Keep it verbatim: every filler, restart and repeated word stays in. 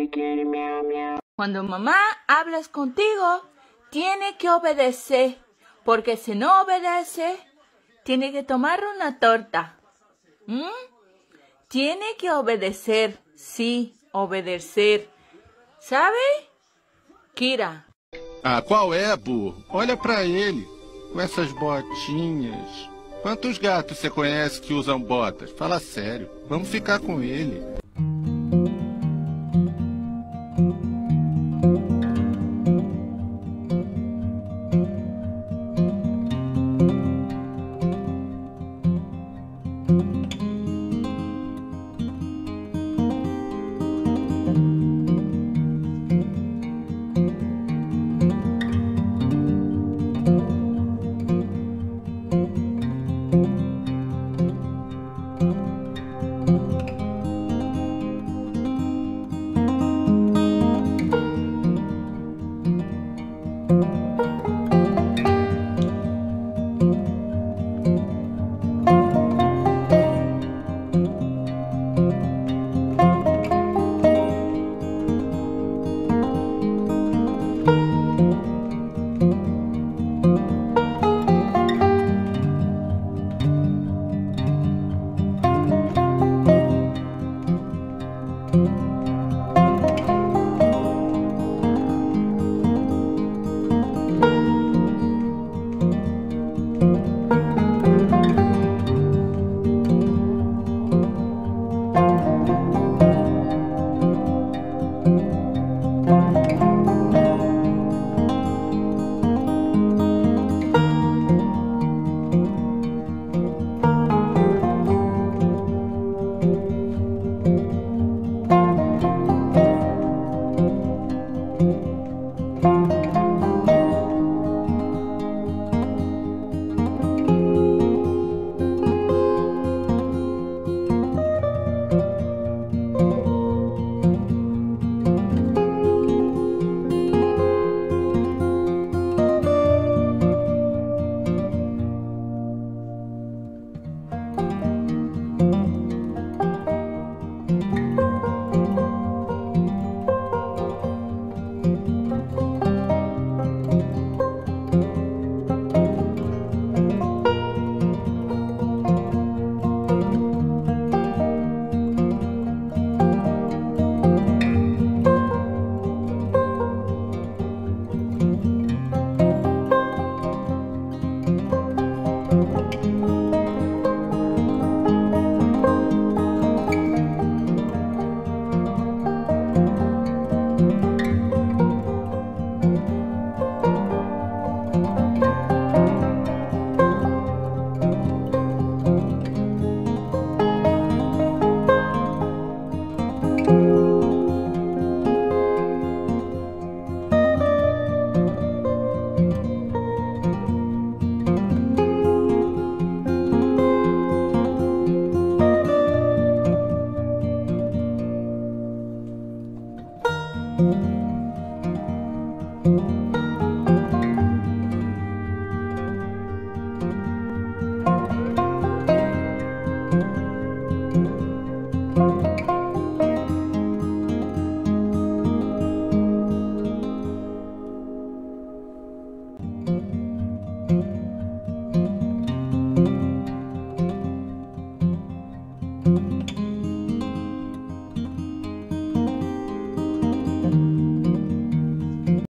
Cuando mamá hablas contigo, tiene que obedecer, porque si no obedece, tiene que tomar una torta. ¿Mm? Tiene que obedecer, sí, obedecer. ¿Sabe? Kira. Ah, qual é, burro? Olha pra ele, com essas botinhas. Quantos gatos você conhece que usam botas? Fala sério, vamos ficar com ele.